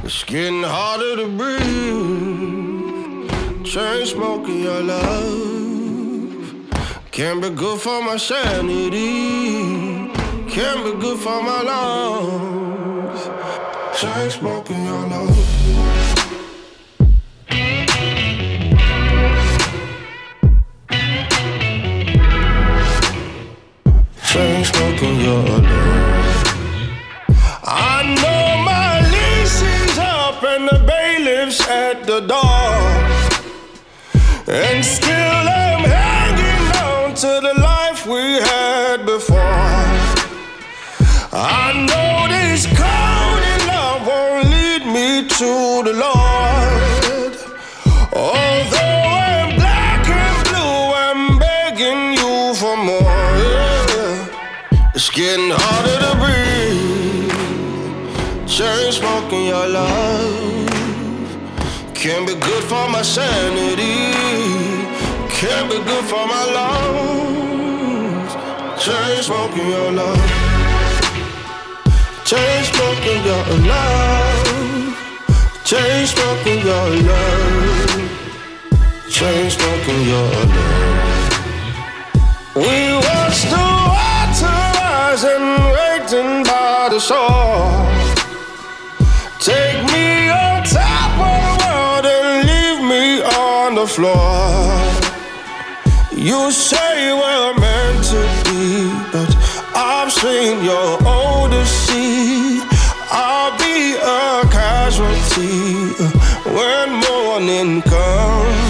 It's getting harder to breathe. Chainsmoking your love can't be good for my sanity, can't be good for my lungs. Chainsmoking your love. Chainsmoking your love. I know my lease is up and the bailiff's at the door, and still I'm hanging on to the life we had before. I know this cold in love won't lead me to the Lord. Although I'm black and blue, I'm begging you for more. Yeah. It's getting harder to breathe. Chainsmoking your love can't be good for my sanity, can't be good for my lungs. Chainsmoking your love. Chainsmoking your love. Chainsmoking your love. Chainsmoking your love. We watched the water rise and waiting by the shore. Take me on top of the world and leave me on the floor. You say we're meant to be, but I've seen your Odyssey. I'll be a casualty when morning comes.